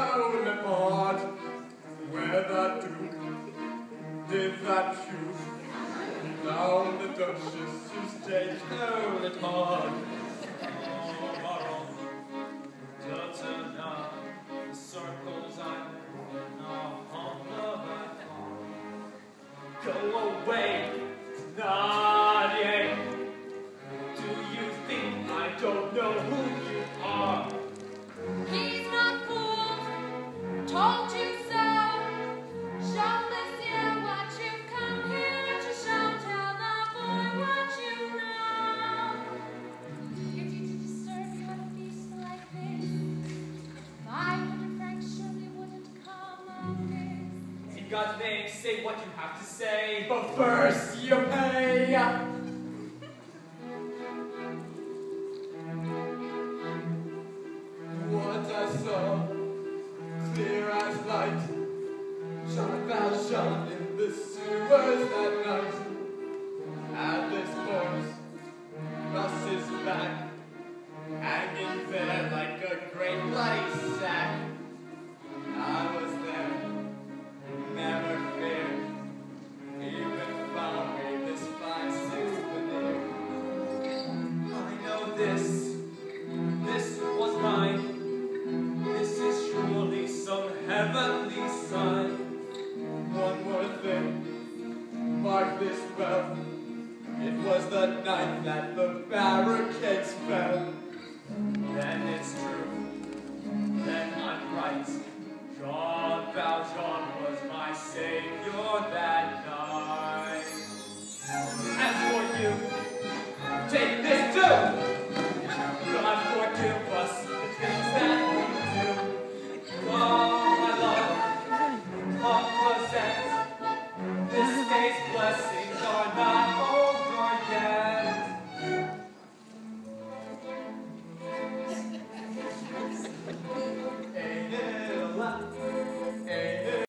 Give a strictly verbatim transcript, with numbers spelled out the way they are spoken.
Oh, le part where the Duke did that shoot down the Duchess's stage. Oh, le part. Oh, Baron, doesn't know the circles I'm in on the platform. Go away, Thenardier. Do you think I don't know who you are? He's not fooled, told you so. Show Monsieur what you've come here to show. Tell the boy what you know. If you to disturb you at a feast like this, five hundred francs surely wouldn't come amiss. In God's name, say what you have to say. But first you pay. What I saw, clear as light, Jean Valjean in the sewers that night. And this corpse, across his back, hanging there like a great bloody sack. I was there, never feared, even found me this fine souvenir. I know this, this was mine. This is surely some heavenly sign. One more thing, mark this well. It was the night that the barricades fell. Then it's true, then I'm right. Jean Valjean was my savior that night. As for you,